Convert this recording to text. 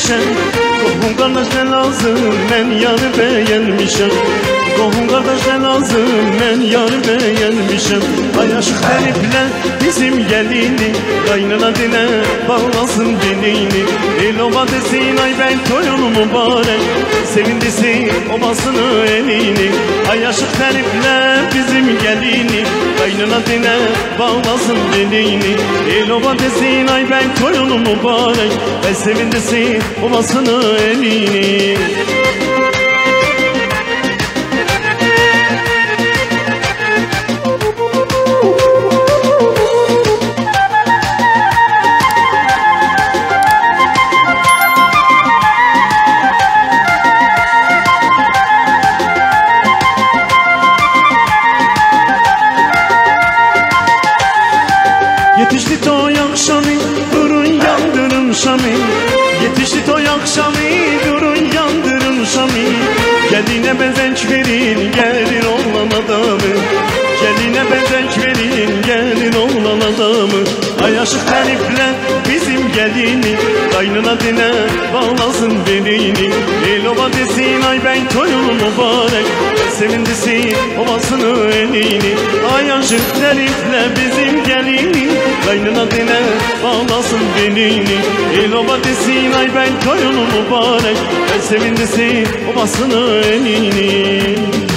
beğenmişem. Kohum kardeş ne lazım, ben yarı beğenmişem. Kohum kardeş ne lazım, ben yarı beğenmişem. Ay aşık herifle bizim gelini, kaynına dile bağlasın belini. El oba desin ay ben toyunu mübarek, sevindirsin obasını elini. Ay aşık herifle bizim gelini, kaynına dile bağlasın belini. El oba desin ay ben toyunu mübarek, sevindirsin obasını elini. Yetişti toy akşamı, durun yandırın şamı. Yetişti toy akşamı, durun yandırın şamı. Geline bezenç verin, gelin oğlan adamı. Geline bezenç verin, gelin oğlan adamı. Ay aşık herifle bizim gelini, kaynına dile bağlasın belini. El oba desin ay ben toyunu mübarek, sevindirsin obasını elini. Ay aşık herifle bizim gelini, kaynına dile bağlasın belini. El oba desin ay ben toyunu mübarek, sevindirsin obasını elini.